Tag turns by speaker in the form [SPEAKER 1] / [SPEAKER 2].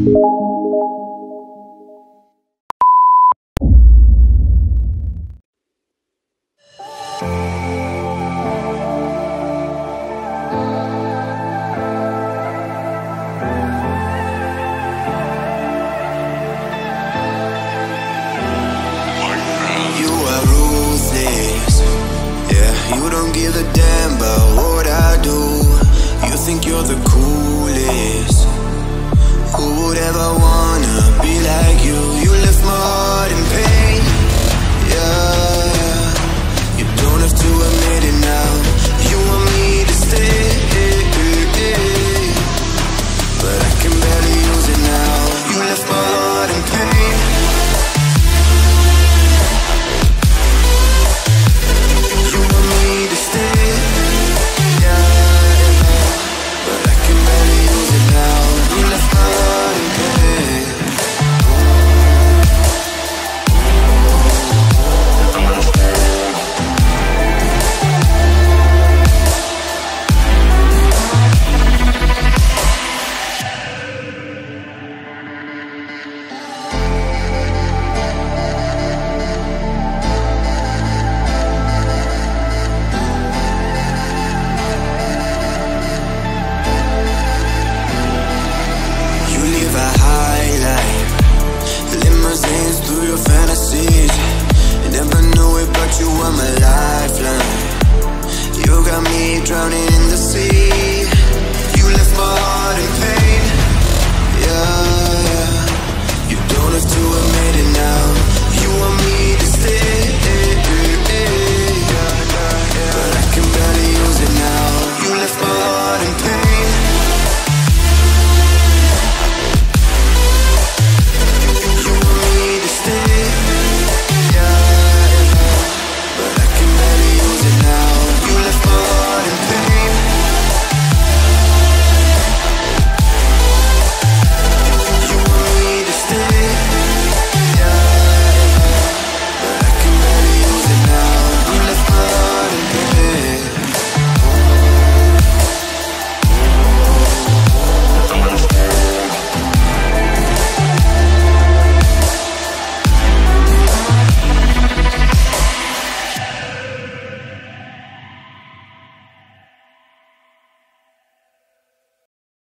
[SPEAKER 1] You don't give a damn about what I do. You think you're the coolest. Who would ever wanna be like you? You left my heart in pain, yeah. You don't have to admit it now. You want me to stay, but I can barely use it now. You left my heart in pain. Through your fantasies, I never knew it, but you were my lifeline. You got me drowning in the sea.